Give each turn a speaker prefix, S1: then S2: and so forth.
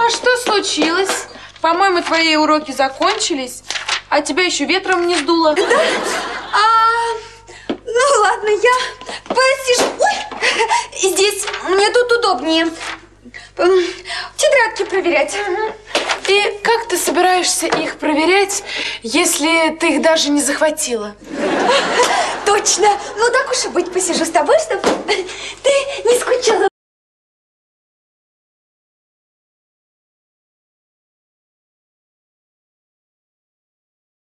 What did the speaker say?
S1: А что случилось? По-моему, твои уроки закончились, а тебя еще ветром не сдуло.
S2: Да? Ну ладно, я посижу. Ой, здесь мне тут удобнее. Тетрадки проверять.
S1: И как ты собираешься их проверять, если ты их даже не захватила?
S2: Точно. Ну так уж и быть, посижу с тобой, чтобы